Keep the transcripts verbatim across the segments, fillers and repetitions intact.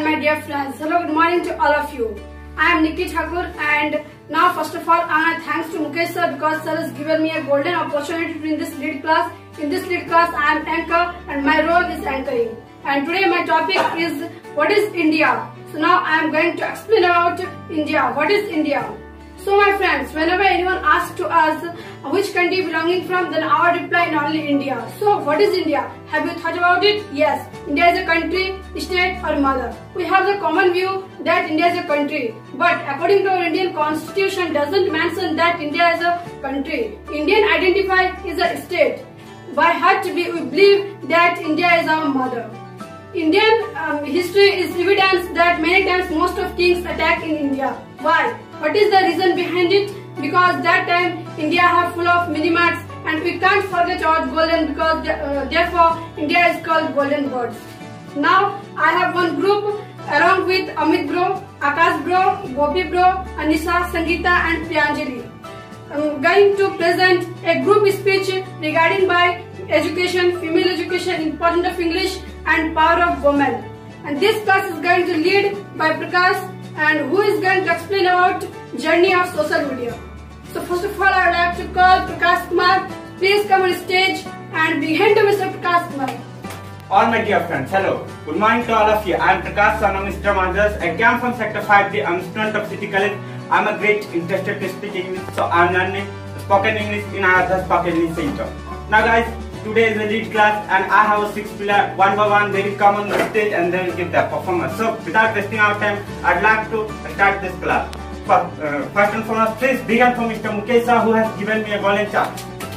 and my dear friends. Hello, good morning to all of you. I am Nikki Thakur, and now first of all I want to thanks to Mukesh sir because sir has given me a golden opportunity in this lead class. In this lead class I am anchor and my role is anchoring. And today my topic is what is India. So now I am going to explain about India. What is India? So my friends, whenever anyone asks to us which country belonging from, then our reply is only India. So what is India? Have you thought about it? Yes, India is a country, state or mother. We have the common view that India is a country. But according to our Indian constitution doesn't mention that India is a country. Indian identify is a state. By heart we believe that India is our mother. Indian um, history is evidence that many times most of kings attack in India. Why? What is the reason behind it? Because that time India have full of mini-marts and we can't forget our golden because uh, therefore India is called golden birds. Now I have one group along with Amit bro, Akash bro, Gopi bro, Anisha, Sangeeta and Priyanjali. I'm going to present a group speech regarding by education, female education, importance of English and power of women. And this class is going to lead by Prakash, and who is going to explain about journey of social media. So first of all I would like to call Prakash Kumar. Please come on stage and begin to Mister Prakash Kumar. All my dear friends, hello. Good morning to all of you. I am Prakash, son of Mister Mandras. I came from Sector five D. I am a student of City College. I am a great interested to speak English, so I am learning spoken English in Aaradhya spoken English center. Now guys, today is the lead class and I have a six pillar. One by one they will come on the stage and they will give their performance. So without wasting our time, I'd like to start this class. First, uh, first and foremost, please begin for Mister Mukesh sir, who has given me a golden chart.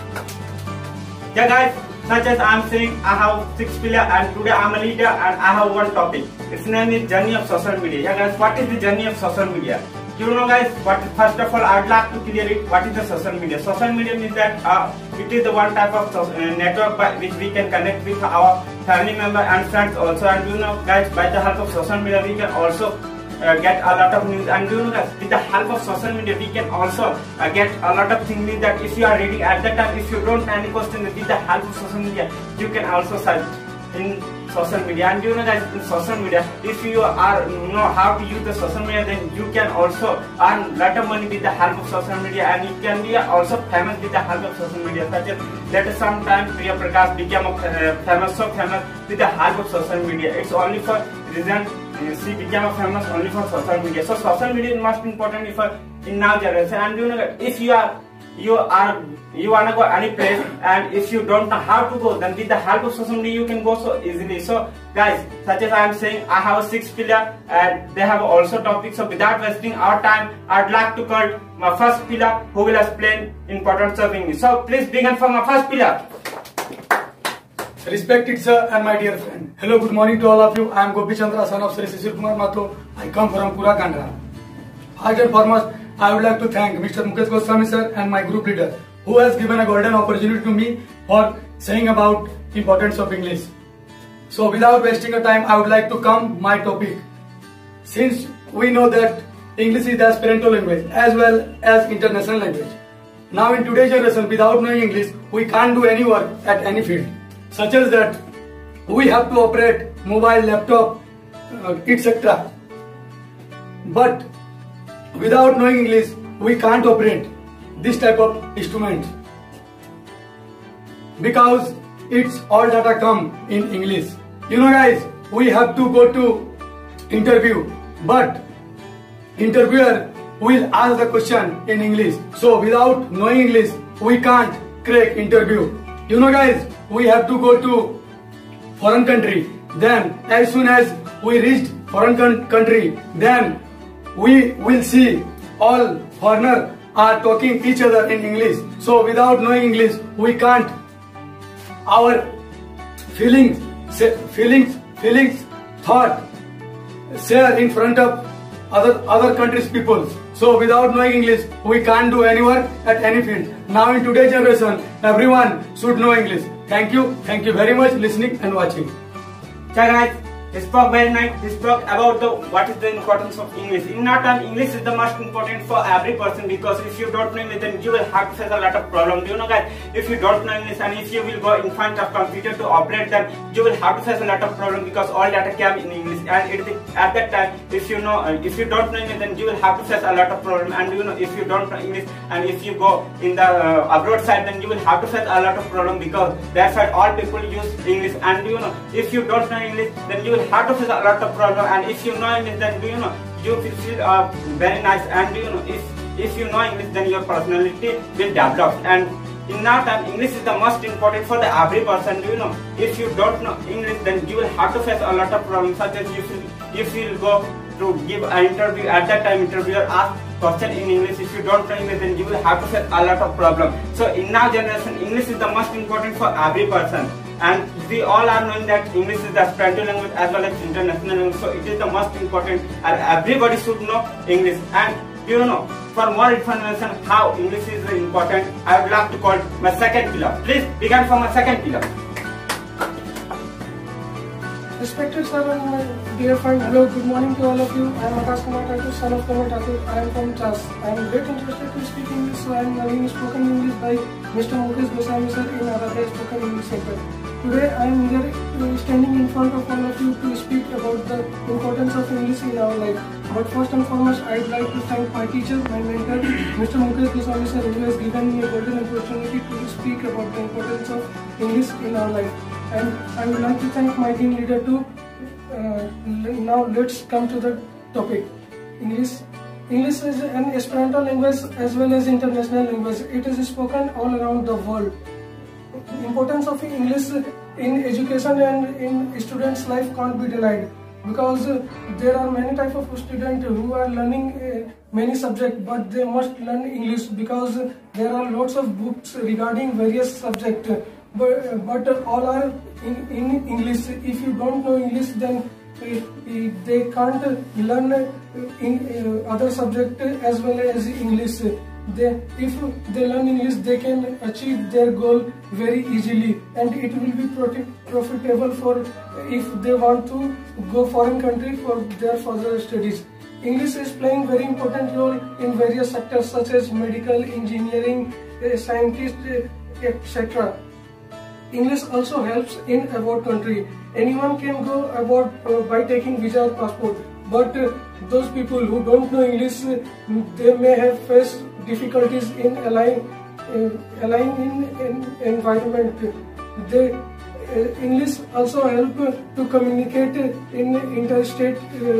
Yeah guys, such as I am saying, I have six pillar and today I am a leader and I have one topic. Its name is journey of social media. Yeah guys, what is the journey of social media? You know guys, what, first of all I would like to clear it. What is the social media? Social media means that uh, it is the one type of uh, network by which we can connect with our family member and friends also. And you know guys, by the help of social media we can also uh, get a lot of news. And you know guys, with the help of social media we can also uh, get a lot of things. Means that if you are reading at that time, if you don't have any question, with the help of social media you can also search in social media. And you know guys, in social media, if you are you know how to use the social media, then you can also earn lot of money with the help of social media, and you can be also famous with the help of social media. Such as that sometime Priya Prakash became uh, famous, so famous with the help of social media. It's only for reason uh, she became a famous only for social media. So social media is most important if uh, in now generation. And you know if you are you are you wanna go any place and if you don't know how to go, then with the help of social media you can go so easily. So guys, such as I am saying, I have a six pillar and they have also topics. So without wasting our time, I'd like to call my first pillar who will explain importance of English. So please begin from my first pillar. Respected sir and my dear friend. Hello, good morning to all of you. I am Gopi Chandra, son of Sri Sisir Kumar Mato. I come from Pura Kandra. First and foremost, I would like to thank Mister Mukesh Goswami sir and my group leader who has given a golden opportunity to me for saying about importance of English. So without wasting a time, I would like to come my topic. Since we know that English is the Esperanto language as well as international language. Now in today's generation, without knowing English, we can't do any work at any field. Such as that we have to operate mobile, laptop, uh, et cetera. But without knowing English, we can't operate this type of instrument because it's all data come in English. You know guys, we have to go to interview, but interviewer will ask the question in English. So without knowing English, we can't crack interview. You know guys, we have to go to foreign country. Then as soon as we reach foreign country, then we will see all foreigners are talking each other in English. So without knowing English, we can't our feelings, feelings, feelings, thought share in front of other other countries' people. So without knowing English, we can't do any work at any field. Now in today's generation, everyone should know English. Thank you, thank you very much listening and watching. So guys, He spoke very nice. He spoke about the what is the importance of English. In our time, English is the most important for every person, because if you don't know English, then you will have to face a lot of problems. You know, guys, if you don't know English and if you will go in front of computer to operate them, you will have to face a lot of problems, because all data came in English. And it is, at that time, if you know, uh, if you don't know English, then you will have to face a lot of problems. And you know, if you don't know English and if you go in the uh, abroad side, then you will have to face a lot of problems, because that's why all people use English. And you know, if you don't know English, then you will have to face a lot of problems. And if you know English, then do you know, you will feel uh, very nice. And you know, if if you know English, then your personality will develop. And in our time, English is the most important for the every person. Do you know, if you don't know English, then you will have to face a lot of problems, such as if you if you will go to give an interview. At that time, interviewer asks question in English. If you don't know English, then you will have to face a lot of problems. So in our generation, English is the most important for every person. And we all are knowing that English is the Esperanto language as well as international language. So it is the most important, and everybody should know English. And you know, for more information how English is important, I would like to call my second pillar. Please begin for my second pillar. Respected sir and my dear friend, hello, good morning to all of you. I am Aaradhya, son of Thakur. I am from Chas. I am very interested to speak English, so I am learning spoken English by Mister Mukesh Goswami sir in Aaradhya Spoken English Center. Today I am here uh, standing in front of all of you to speak about the importance of English in our life. But first and foremost, I would like to thank my teacher, my mentor, Mister Mukesh Goswami sir, who has given me a golden opportunity to speak about the importance of English in our life. And I would like to thank my team leader too. Uh, now let's come to the topic. English. English is an Esperanto language as well as international language. It is spoken all around the world. The importance of English in education and in students' life can't be denied, because uh, there are many types of students who are learning uh, many subjects, but they must learn English, because uh, there are lots of books regarding various subjects, but, uh, but uh, all are in, in English. If you don't know English, then uh, uh, they can't uh, learn uh, in uh, other subjects as well as English. They, if they learn English, they can achieve their goal very easily, and it will be profitable for if they want to go foreign country for their further studies. English is playing very important role in various sectors such as medical, engineering, uh, scientist, uh, et cetera. English also helps in abroad country. Anyone can go abroad uh, by taking visa or passport, but uh, those people who don't know English, uh, they may have faced difficulties in align, uh, align in, in environment. They, uh, English also help uh, to communicate in interstate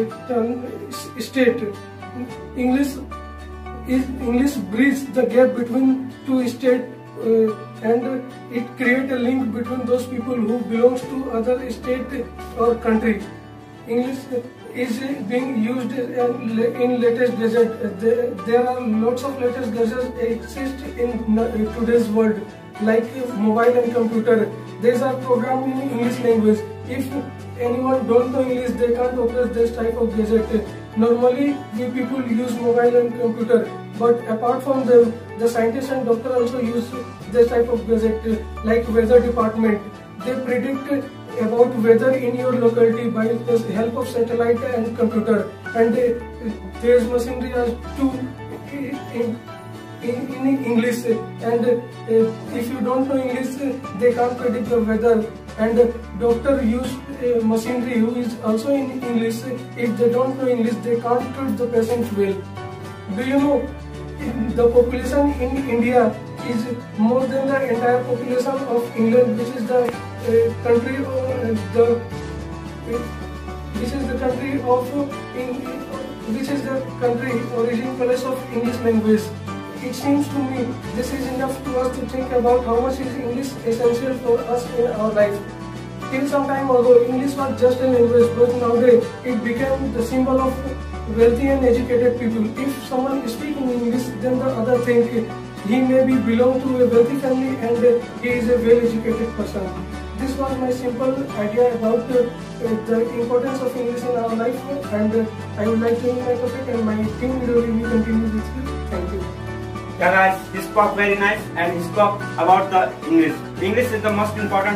uh, state. English is English bridges the gap between two states, uh, and it creates a link between those people who belongs to other state or country. English is being used in latest gadgets. There are lots of latest gadgets exist in today's world, like mobile and computer. These are programmed in English language. If anyone don't know English, they can't operate this type of gadget. Normally, we people use mobile and computer, but apart from them, the scientists and doctors also use this type of gadget, like weather department. They predict about weather in your locality by the help of satellite and computer, and uh, there is machinery as to in, in, in English, and uh, if you don't know English, they can't predict the weather, and uh, doctor use uh, machinery who is also in English. If they don't know English, they can't treat the patient well. Do you know the population in India is more than the entire population of England, which is the uh, country uh, the uh, which is the country of uh, in, which is the country origin place of English language. It seems to me this is enough to us to think about how much is English essential for us in our life. Till some time ago, English was just a language, but nowadays it became the symbol of wealthy and educated people. If someone is speaking English, then the other think he may be belong to a wealthy family and he is a well-educated person. This was my simple idea about uh, the importance of English in our life, and uh, I would like to end my topic, and my team will continue with you. Thank you. Yeah guys, he spoke very nice and he spoke about the English. English is the most important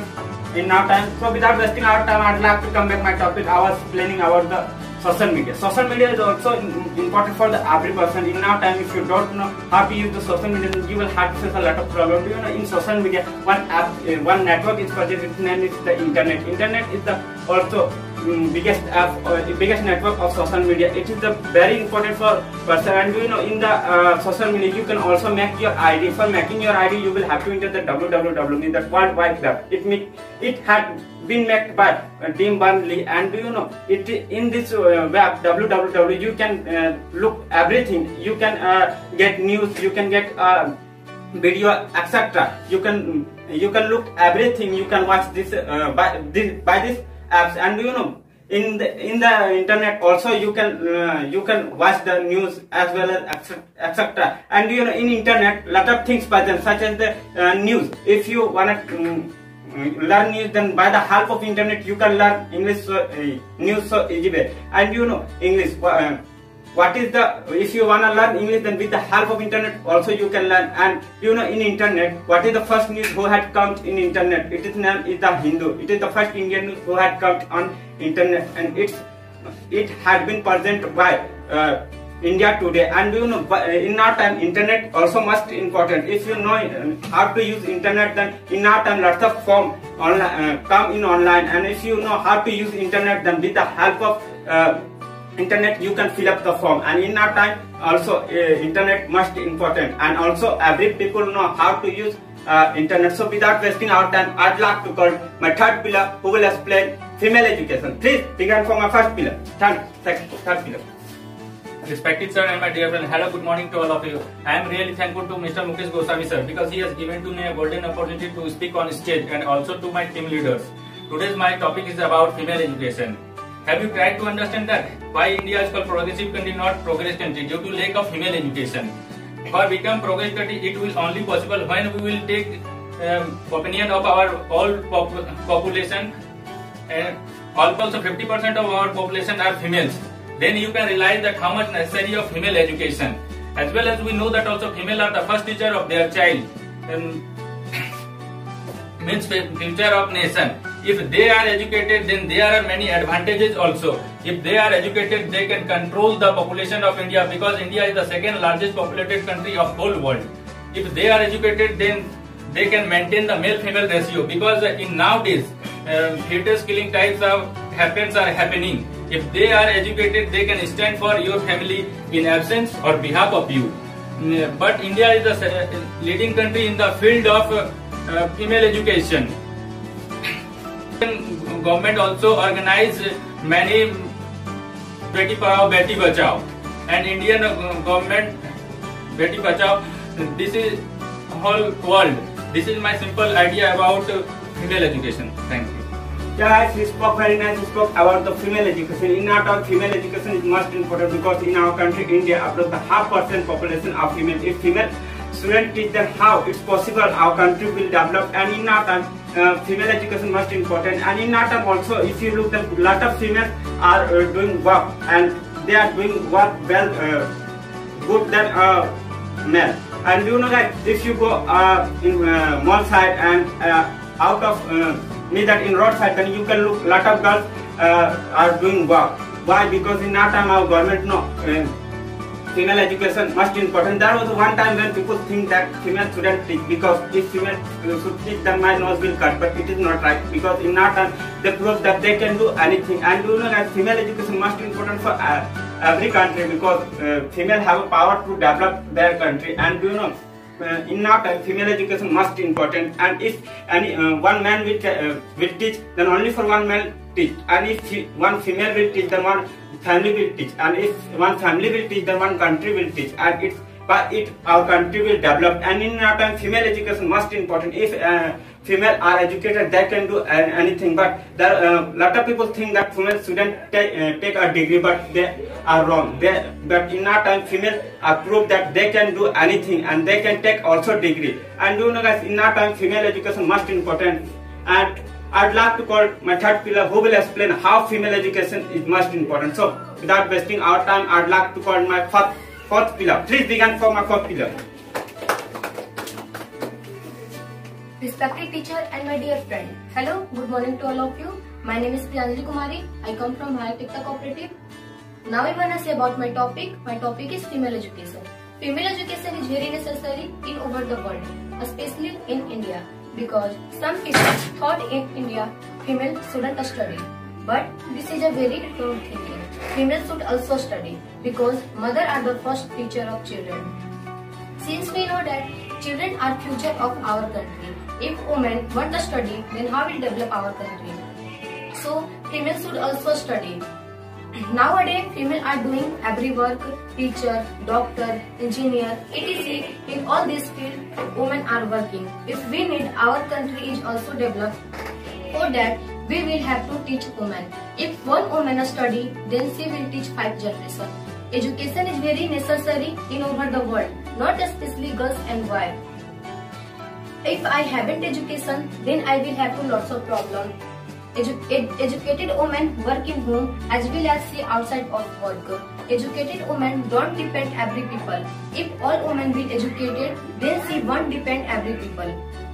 in now time. So without wasting our time, I'd like to come back my topic. I was explaining about the social media. Social media is also important for the every person. In now time, if you don't know how to use the social media, you will have to face a lot of problems. You know, in social media, one app, uh, one network is present. Its name is the internet. Internet is the also um, biggest app, uh, biggest network of social media. It is the very important for person. And you know, in the uh, social media, you can also make your I D. For making your I D, you will have to enter the w w w, the World Wide Web. It make, it had been made by uh, Tim Berners-Lee, and do you know it in this uh, web w w w you can uh, look everything. You can uh, get news, you can get uh, video, et cetera. You can you can look everything. You can watch this uh, by this by this apps, and do you know in the in the internet also you can uh, you can watch the news as well as et cetera. And do you know in internet lot of things present such as the uh, news. If you wanna um, learn news, then by the help of internet you can learn English so, uh, news so easy way. And you know English uh, what is the, if you wanna learn English, then with the help of internet also you can learn. And you know in internet what is the first news who had come in internet? It is name is the Hindu. It is the first Indian news who had come on internet, and it's it had been present by uh, India today. And you know in our time internet also must important. If you know how to use internet, then in our time lots of form online uh, come in online. And if you know how to use internet, then with the help of uh, internet you can fill up the form. And in our time also uh, internet must important, and also every people know how to use uh, internet. So without wasting our time, I'd like to call my third pillar who will explain female education. Please begin for my first pillar. Third, second, third pillar. Respected sir and my dear friend, hello, good morning to all of you. I am really thankful to Mister Mukesh Goswami sir because he has given to me a golden opportunity to speak on stage, and also to my team leaders. Today's my topic is about female education. Have you tried to understand that why India is called progressive country, not progress country? Due to lack of female education. For become progress country, it will only possible when we will take um, opinion of our all pop population, and also fifty percent of our population are females. Then you can realize that how much necessary of female education. As well as we know that also female are the first teacher of their child, um, means future of nation. If they are educated, then there are many advantages also. If they are educated, they can control the population of India, because India is the second largest populated country of whole world. If they are educated, then they can maintain the male-female ratio, because in nowadays uh, fetus killing types of happens are happening. If they are educated, they can stand for your family in absence or behalf of you. But India is the leading country in the field of uh, female education. Government also organize many Beti Padhao, Beti Bachao, and Indian government Beti Bachao. This is whole world. This is my simple idea about female education. Thank you. Yeah, he spoke very nice. He spoke about the female education. In our time, female education is most important, because in our country, India, about the half percent population are female. If female students teach them how it's possible, our country will develop. And in our time, uh, female education most important. And in our time also, if you look, a lot of females are uh, doing work, and they are doing work well, uh, good than uh, male. And you know that if you go uh, in uh, mall side and uh, out of uh, me that in roadside, then you can look lot of girls uh, are doing work. Why? Because in our time our government know uh, female education most important. There was one time when people think that female shouldn't teach, because if female should teach, then my nose will cut. But it is not right, because in our time they prove that they can do anything. And you know that female education most important for uh, every country, because uh, female have a power to develop their country. And you know Uh, in our time, female education must important. And if any uh, one man will, uh, will teach, then only for one man teach. And if he, one female will teach, then one family will teach. And if one family will teach, then one country will teach. And it's by it our country will develop. And in our time, female education must important. If uh, female are educated, they can do uh, anything. But there a uh, lot of people think that female shouldn't take, uh, take a degree, but they are wrong. They, but in our time, female are proved that they can do anything, and they can take also degree. And you know guys, in our time, female education must important. And I'd like to call my third pillar who will explain how female education is most important. So without wasting our time, I'd like to call my fourth, fourth pillar. Please begin for my fourth pillar. Respected teacher and my dear friend. Hello, good morning to all of you. My name is Priyanjali Kumari. I come from Bharat Cooperative. Now I wanna say about my topic. My topic is female education. Female education is very necessary in over the world, especially in India, because some people thought in India female shouldn't study. But this is a very wrong thinking. Females should also study because mother are the first teacher of children. Since we know that children are future of our country, if women want to study, then how will develop our country? So females should also study. Nowadays, females are doing every work, teacher, doctor, engineer, et cetera. In all these fields, women are working. If we need our country is also developed, for that we will have to teach women. If one woman study, then she will teach five generations. Education is very necessary in over the world, not especially girls and boys. If I haven't education, then I will have to lots of problems. Edu ed educated women work in home as well as see outside of work. Educated women don't depend every people. If all women be educated, then she won't depend every people.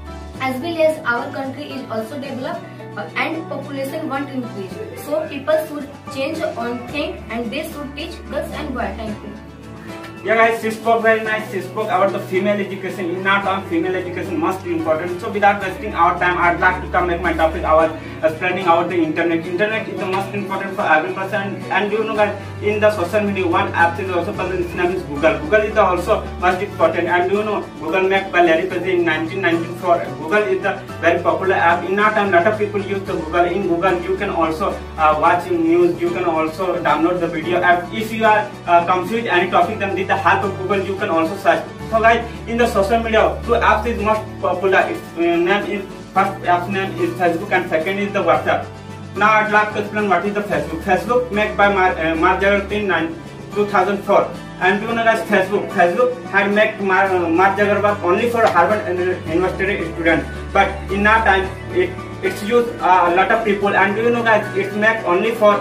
As well as our country is also developed uh, and population won't increase. So people should change on thing and they should teach girls and boys. Thank you. Yeah guys, she spoke very nice. She spoke about the female education. In our time, female education must be important. So without wasting our time, I'd like to come make my topic. I was uh, spreading out the internet. Internet is the most important for every person. And you know guys, in the social media, one app is also present. Its name is Google. Google is the also most important. And you know, Google made by Larry Page in nineteen ninety-four. Google is the very popular app. In our time, lot of people use the Google. In Google, you can also uh, watch news. You can also download the video app. If you are uh, confused any topic, then with the help of Google you can also search. So guys, in the social media, two apps is most popular. Its uh, name is, first app's name is Facebook and second is the WhatsApp. Now I'd like to explain what is the Facebook. Facebook made by Mar uh, Mark Zuckerberg in two thousand four. And you know guys, Facebook Facebook had made Mar uh, Mark Zuckerberg only for Harvard University students. But in our time, it it's used uh, a lot of people. And you know guys, it's made only for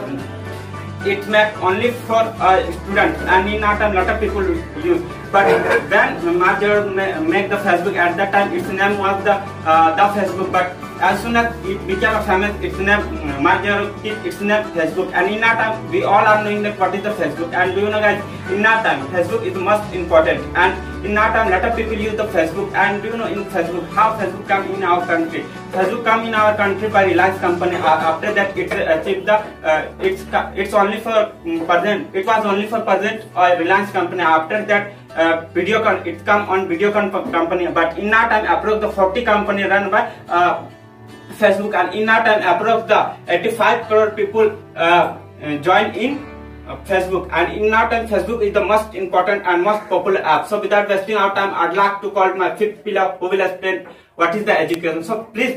It's made only for uh, students, and in our time lot of people use. But when Mark Zuckerberg made the Facebook, at that time its name was the uh, the Facebook. But as soon as it became famous, its name Mark Zuckerberg its name Facebook. And in our time we all are knowing that what is the Facebook. And you know guys, in our time Facebook is most important. And in our time lot of people use the Facebook. And you know in Facebook how Facebook come in our country. Facebook come in our country by Reliance company. Uh, after that it achieved the uh, it's it's only for um, present. It was only for present or uh, Reliance company. After that uh, Videocon it come on Videocon company. But in our time approach the forty company run by uh, Facebook. And in our time approach the eighty-five crore people uh, join in Uh, Facebook. And in our time Facebook is the most important and most popular app. So without wasting our time, I'd like to call my fifth pillar who will explain what is the education. So please.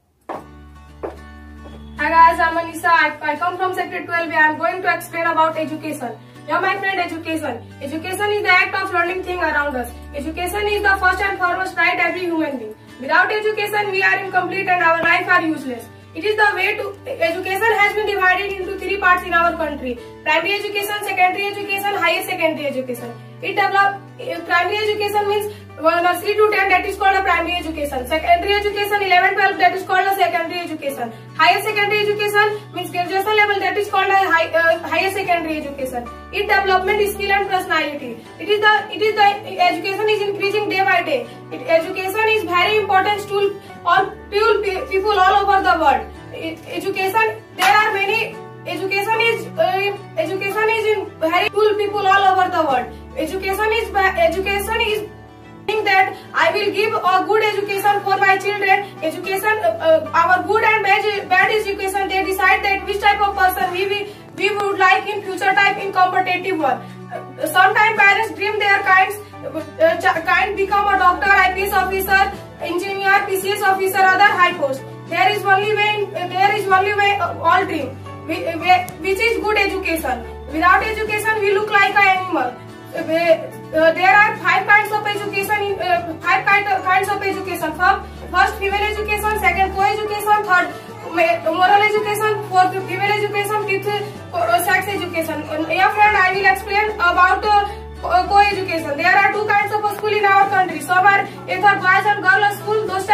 Hi guys, I'm Anisa. I, I come from sector twelve. I am going to explain about education. Yeah, my friend, education. Education is the act of learning things around us. Education is the first and foremost right every human being. Without education, we are incomplete and our life are useless. It is the way to education has been divided into three parts in our country: primary education, secondary education, higher secondary education. It develop uh, primary education means uh, nursery to ten, that is called a primary education. Secondary education eleven twelve, that is called a secondary education. Higher secondary education means graduation level, that is called a high, uh, higher secondary education. It development skill and personality. It is the it is the education is increasing day by day. It, education is very important tool all people all over the world. Education, there are many. Education is uh, education is in very cool people all over the world. Education is education is think that I will give a good education for my children. Education, uh, uh, our good and bad, bad education, they decide that which type of person we we, we would like in future type in competitive world. Uh, sometimes parents dream their kinds uh, kind become a doctor, I P S officer, engineer, P C S officer, other high post. There is only way. In, there is only way. Uh, all dream, which is good education. Without education, we look like an animal. Uh, uh, there are five kinds of education. In, uh, five kind of, kinds of education. First, female education. Second, co-education. Third, moral education. Fourth, female education. Fifth, uh, sex education. Uh, yeah, friend, I will explain about. Uh, co-education. There are two kinds of school in our country. Some are either boys and girls school. Those type of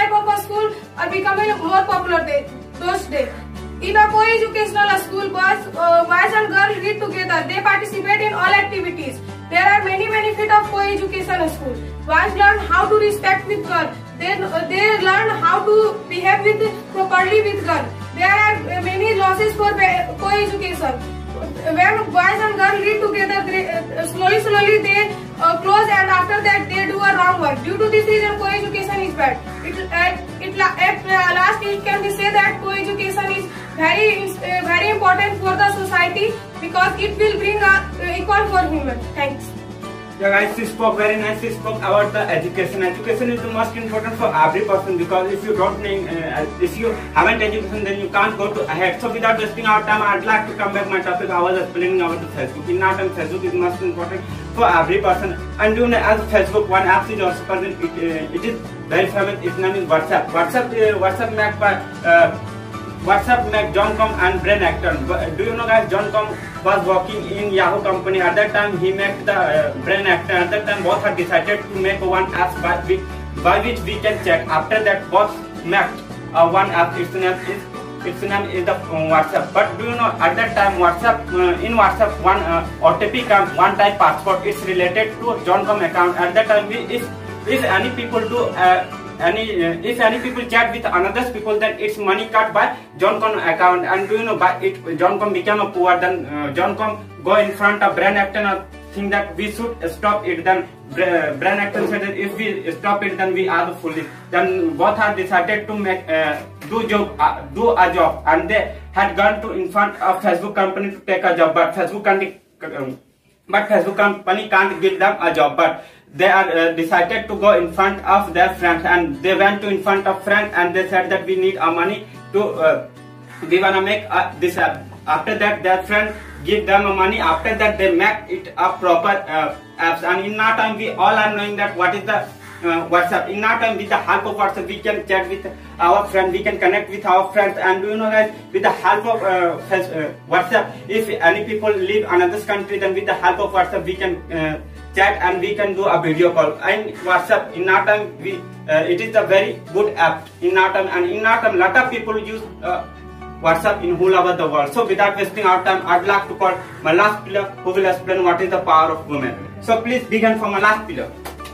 school are becoming more popular day, those days. In a co-educational school, boys, uh, boys and girls read together. They participate in all activities. There are many benefits of co-educational school. Boys learn how to respect with girls. They, uh, they learn how to behave with properly with girls. There are many losses for co-education. When boys and girls read together, they, uh, slowly, slowly they uh, close, and after that they do a wrong work. Due to this reason, co-education is bad. It, uh, it, at uh, last, it can be said that co-education is very, uh, very important for the society because it will bring a equal for human. Thanks. Yeah, guys, she spoke very nice. She spoke about the education. Education is the most important for every person because if you don't, uh, if you haven't education, then you can't go to ahead. So without wasting our time, I'd like to come back my topic. I was explaining about the Facebook. In our time, Facebook is most important for every person. And you know, as Facebook, one app is also present. It, uh, it is very famous. Its name is WhatsApp. WhatsApp, uh, WhatsApp made by. Uh, WhatsApp made John Com and Brain Actor. Do you know, guys? John Com was working in Yahoo company. At that time, he made the uh, Brain Actor. At that time, both had decided to make one app by, by which we can chat. After that, both made uh, one app. Its name is its name is the uh, WhatsApp. But do you know? At that time, WhatsApp uh, in WhatsApp one uh, O T P comes, one time password. It's related to John Com account. At that time, we, if if any people do. Uh, Any uh, if any people chat with another people, then it's money cut by John Com account. And do you know, by it John Com became a poor. Then uh, John Com go in front of Brain Actor and think that we should stop it. Then uh, Brain Actor said that if we stop it, then we are the foolish. Then both are decided to make uh, do job uh, do a job, and they had gone to in front of Facebook company to take a job, but Facebook can't. Um, but Facebook company can't give them a job, but they are uh, decided to go in front of their friends, and they went to in front of friends, and they said that we need our money to uh, we wanna make uh, this app. After that, their friend give them money. After that, they make it a proper uh, apps. And in our time, we all are knowing that what is the uh, WhatsApp. In our time, with the help of WhatsApp, we can chat with our friends, we can connect with our friends. And do you know, guys, with the help of uh, uh, WhatsApp, if any people live another country, then with the help of WhatsApp, we can uh, chat and we can do a video call. And WhatsApp, in our time, we uh, it is a very good app in our time, and in our time, lot of people use uh, WhatsApp in whole over the world. So without wasting our time, I'd like to call my last pillar, who will explain what is the power of women. So please begin from my last pillar.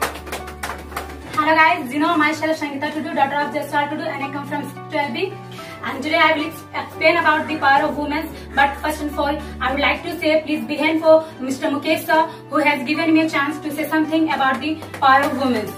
Hello guys, you know myself Sangeeta Tudu, daughter of B S C I T and I come from twelve B. And today I will explain about the power of women. But first and all, I would like to say please begin for Mister Mukesh sir, who has given me a chance to say something about the power of women.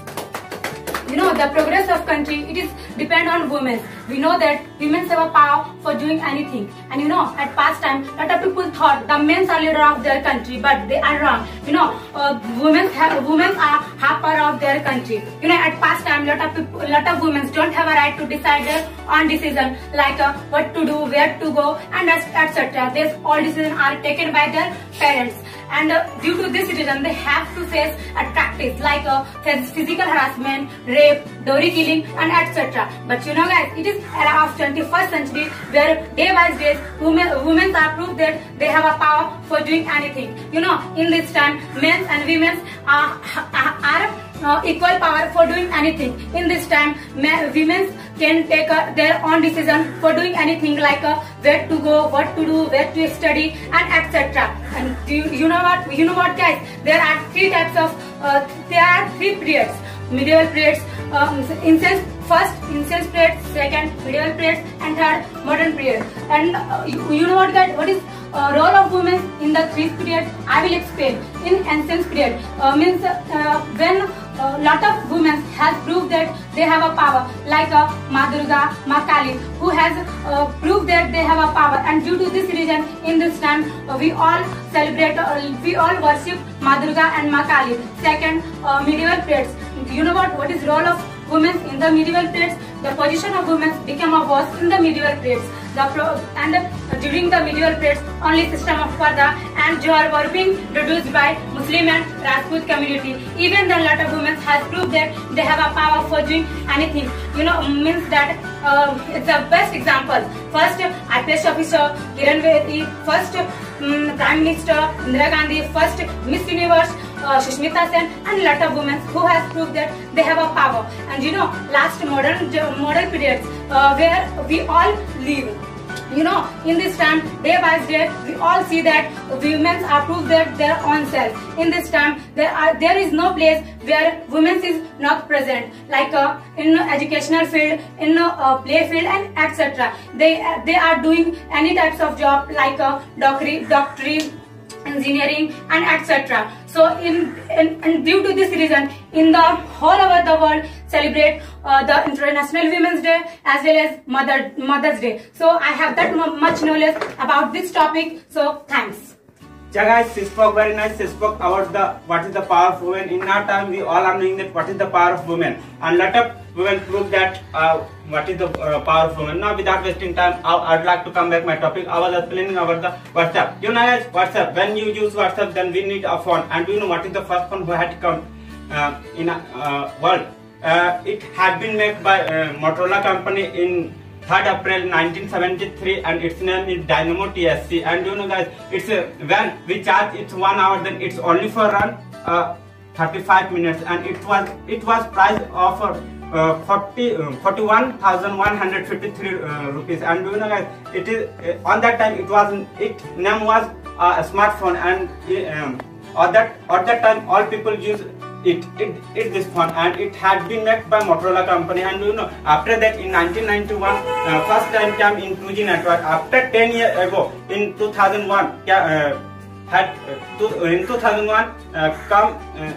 You know, the progress of country, it is depend on women. We know that women have a power for doing anything. And you know, at past time, lot of people thought the men are leader of their country, but they are wrong. You know, uh, women have women are half power of their country. You know, at past time, lot of people, lot of women don't have a right to decide their own decision, like uh, what to do, where to go, and et cetera. These all decisions are taken by their parents. And uh, due to this reason, they have to face a practice like uh, physical harassment, rape, dowry killing, and et cetera. But you know, guys, it is era of twenty-first century where day by day women women are proved that they have a power for doing anything. You know, in this time, men and women are are uh, equal power for doing anything. In this time, men, women can take uh, their own decision for doing anything like uh, where to go, what to do, where to study, and et cetera. And do you, you know what? You know what, guys? There are three types of. Uh, there are three periods: medieval periods, um, incense first, incense period, second, medieval period, and third, modern period. And uh, you, you know what, guys? What is uh, role of women in the three period? I will explain. In incense period, uh, means uh, when a uh, lot of women have proved that they have a power, like uh, Ma Durga, Ma Kali, who has uh, proved that they have a power. And due to this reason, in this time, uh, we all celebrate, uh, we all worship Ma Durga and Ma Kali. Second, uh, medieval periods. You know what? What is role of women in the medieval periods? The position of women became a boss in the medieval periods. The pro and uh, during the medieval periods, only system of Parda and Johar were being introduced by Muslim and Rajput community. Even then, lot of women has proved that they have a power for doing anything. You know, means that uh, it's the best example. First, I P S officer Kiran Bedi, first um, Prime Minister Indira Gandhi, first Miss Universe uh, Sushmita Sen and lot of women who has proved that they have a power. And you know, last modern modern periods uh, where we all live. You know, in this time, day by day, we all see that women are proved that their own self. In this time, there are there is no place where women is not present, like uh, in educational field, in uh, play field, and et cetera. They uh, they are doing any types of job like uh, doctory, doctory, engineering, and et cetera. So, in, in and due to this reason, in the whole over the world celebrate uh, the International Women's Day as well as Mother Mother's Day. So, I have that much knowledge about this topic. So, thanks. Yeah, guys, she spoke very nice. She spoke about the what is the power of women. In our time, we all are knowing that what is the power of women, and lot of women prove that uh, what is the uh, power of women. Now, without wasting time, I, I'd like to come back my topic. I was explaining about the WhatsApp. You know, guys, WhatsApp. When you use WhatsApp, then we need a phone. And do you know what is the first phone who had come uh, in a uh, world? Uh, it had been made by uh, Motorola company in third April nineteen seventy-three, and its name is Dynamo T S C. And you know, guys, it's uh, when we charge it's one hour, then it's only for run uh, thirty-five minutes, and it was it was price of uh, forty-one thousand one hundred fifty-three uh, rupees. And you know, guys, it is uh, on that time it was it name was uh, a smartphone, and um, at that at that time all people use It, it it this phone, and it had been made by Motorola company. And you know, after that in nineteen ninety-one, uh, first time came in two G network. After ten years ago, in two thousand one, uh, had uh, to, in two thousand one uh, come uh,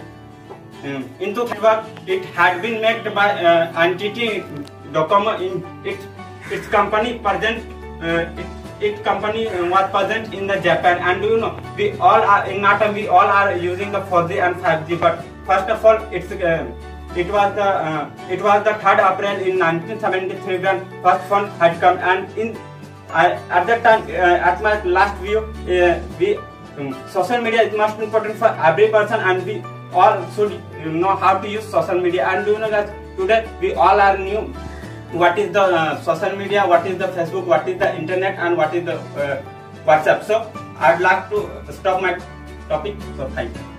um, into network. It had been made by uh, N T T Docomo. In its its company present. Uh, it, Its company was present in the Japan. And you know, we all are in our time we all are using the four G and five G. But first of all, it's uh, it was the uh, it was the third April in nineteen seventy-three when first phone had come. And in uh, at that time, uh, at my last view, uh, we um, social media is most important for every person, and we all should know how to use social media. And you know, guys, today we all are new. What is the uh, social media, what is the Facebook, what is the internet, and what is the uh, WhatsApp. So I'd like to stop my topic. So thank you.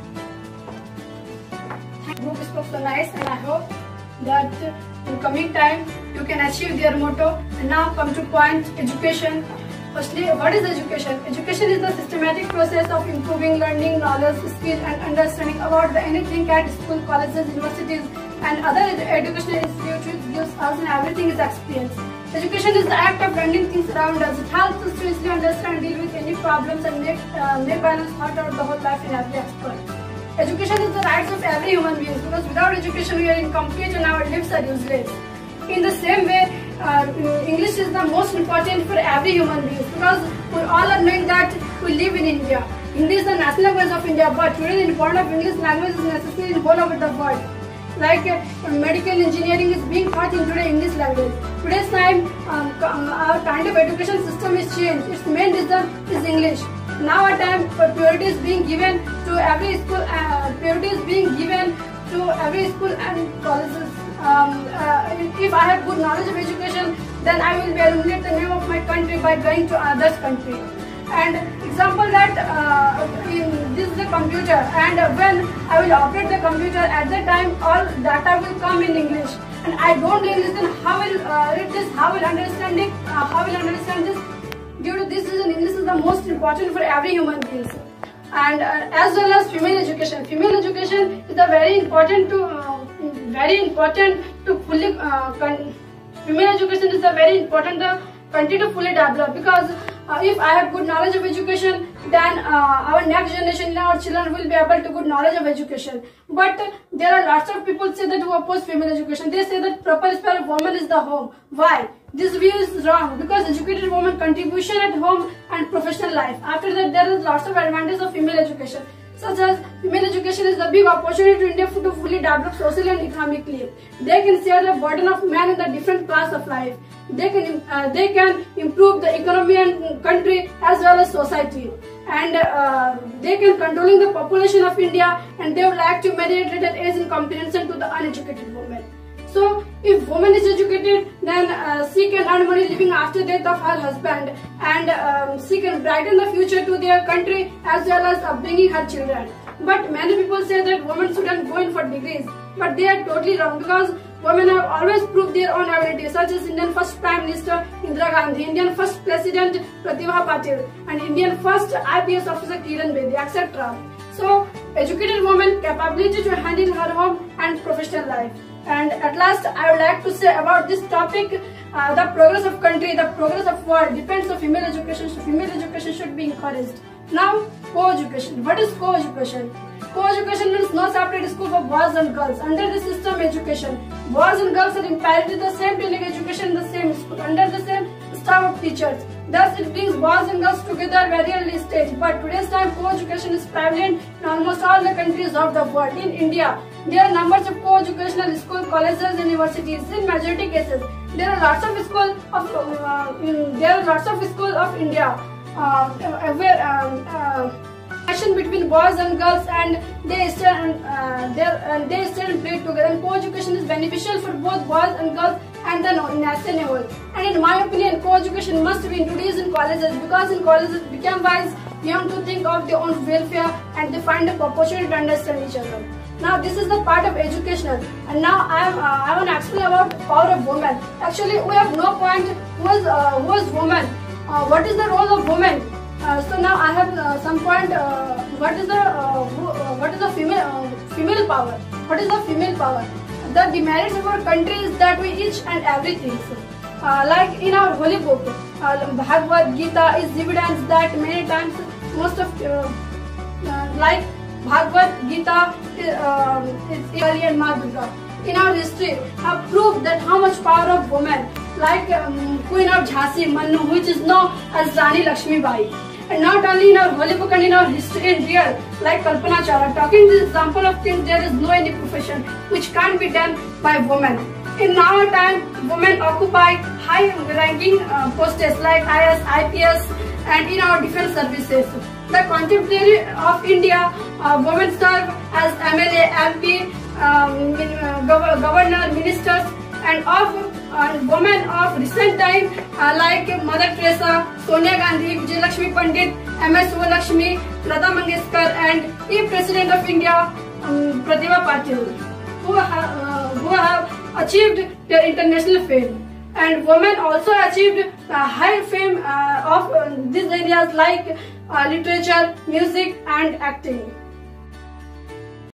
Group spoke so nice, and I hope that in coming time you can achieve their motto. And now come to point, education. Firstly, what is education? Education is the systematic process of improving learning, knowledge, skill, and understanding about the anything at school, colleges, universities, and other ed educational institutes, which gives us and everything is experience. Education is the act of learning things around us. It helps us to easily understand, deal with any problems, and make uh, make balance thought out the whole life in every aspect. Education is the rights of every human being, because without education we are incomplete and our lives are useless. In the same way, uh, English is the most important for every human being, because we all are knowing that we live in India. Hindi is the national language of India, but today the importance of English language is necessary in all over the world. Like uh, medical engineering is being taught in today English language. Today's time, um, our kind of education system is changed. Its main reason is English. Now at time, priority is being given to every school. Uh, priority is being given to every school and colleges. Um, uh, if I have good knowledge of education, then I will be illuminate the name of my country by going to another country. And example that uh, in, this is the computer, and when I will operate the computer, at that time all data will come in English, and I don't know English, then how will uh, read this, how will understand it, uh, how will understand this. Due to this reason, English is the most important for every human being. And uh, as well as female education. Female education is a very important to uh, very important to fully uh, female education is a very important the country to fully develop, because uh, if I have good knowledge of education, then uh, our next generation, our children will be able to good knowledge of education. But uh, there are lots of people say that who oppose female education. They say that proper sphere of woman is the home. Why? This view is wrong, because educated woman contribution at home and professional life. After that, there is lots of advantages of female education, such as female education is the big opportunity to India to fully develop socially and economically. They can share the burden of man in the different class of life. They can uh, they can improve the economy and country as well as society, and uh, they can controlling the population of India, and they would like to marry at an age in comparison to the uneducated woman. So, if woman is educated, then uh, she can earn money living after death of her husband, and um, she can brighten the future to their country as well as upbringing her children. But many people say that women shouldn't go in for degrees, but they are totally wrong, because women have always proved their own ability, such as Indian first Prime Minister Indira Gandhi, Indian first President Pratibha Patil, and Indian first I P S officer Kiran Bedi, et cetera. So, educated woman capability to handle her home and professional life. And at last, I would like to say about this topic, uh, the progress of country, the progress of world depends on female education. So female education should be encouraged. Now, co-education. What is co-education? Co-education means no separate school for boys and girls. Under the system education, boys and girls are impaired with the same training education in the same school, under the same staff of teachers. Thus, it brings boys and girls together very early stage. But today's time, co-education is prevalent in almost all the countries of the world. In India, there are numbers of co-educational schools, colleges, and universities. In majority cases, there are lots of schools of uh, in, there are lots of schools of India uh, where um, uh, between boys and girls, and they stand uh, they and they stand play together. And co-education is beneficial for both boys and girls and the nation as a whole. And in my opinion, co-education must be introduced in colleges, because in colleges it become wise young to think of their own welfare, and they find the opportunity to understand each other. Now this is the part of educational, and now I am uh, I want to explain about power of women. Actually, we have no point who is uh, who is woman. Uh, what is the role of women? Uh, so now I have uh, some point. Uh, what is the uh, who, uh, what is the female uh, female power? What is the female power? The demerits of our country is that we each and everything. Uh, like in our holy book, uh, Bhagavad Gita is evidence that many times most of uh, uh, like Bhagavad Gita uh, is Kali and Ma Durga. In our history, have proved that how much power of women, like um, Queen of Jhansi, Manu, which is known as Rani Lakshmi Bai. And not only in our holy book and in our history in real, like Kalpana Chawla. Talking this example of things, there is no any profession which can't be done by women. In our time, women occupy high-ranking uh, posts like I A S, I P S, and in our defense services. The contemporary of India, uh, women serve as M L A, M P, um, uh, gov governor, ministers, and of uh, women of recent time uh, like Mother Teresa, Sonia Gandhi, Vijay Lakshmi Pandit, M S Lakshmi, Lata Mangeshkar, and the President of India, um, Pratibha Patil, who have, uh, who have achieved their international fame. And women also achieved uh, high fame uh, of uh, these areas like uh, literature, music, and acting.